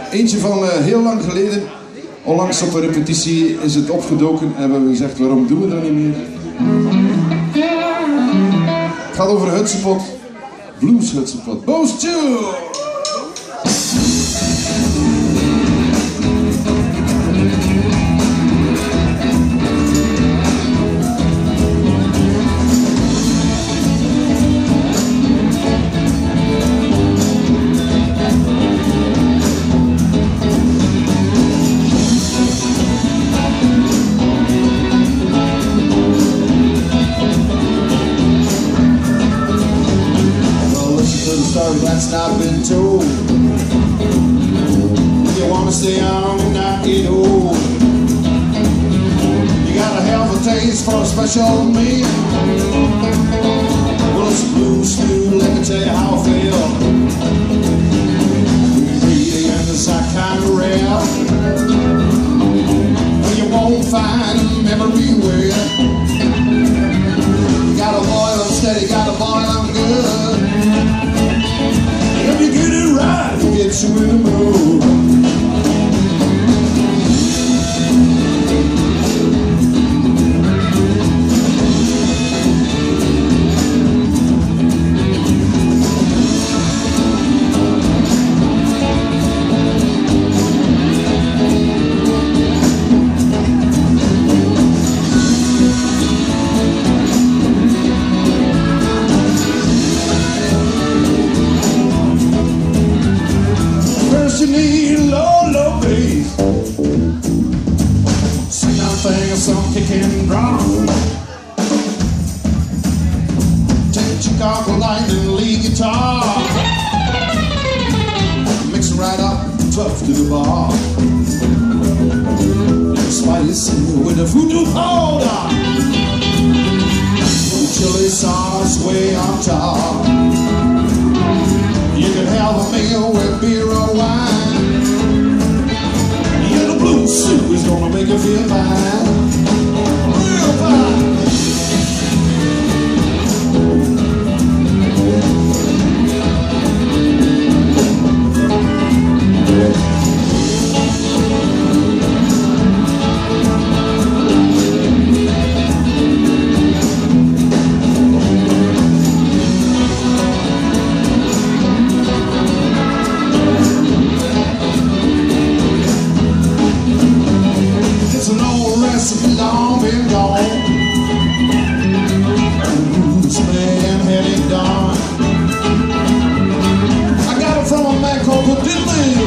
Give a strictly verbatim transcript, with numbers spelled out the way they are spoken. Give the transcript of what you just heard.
Eentje van uh, heel lang geleden. Onlangs op een repetitie is het opgedoken en hebben we gezegd, waarom doen we dat niet meer? Het gaat over Hutsenpot. Blues Hutsenpot. Boos two! Story that's not been told. You wanna stay young and not get old. You gotta have a taste for a special meal. Well, it's a blues stew, let me tell you how I feel. Really, and it's that kind of rare. You won't find them everywhere. You gotta boil them steady, gotta boil them good. If you get it right, it gets you in the mood. You need low, low bass. Sing that thing, some kicking drum. Take your cockle lightning lead guitar. Mix it right up, tough to the bar. Spice with the voodoo powder. Chili sauce way on top. You can have a meal with beer or wine. Yeah, the blues soup is gonna make you feel fine. Real fine. Long been gone. Blues man had it done. I got it from a man called Diddley.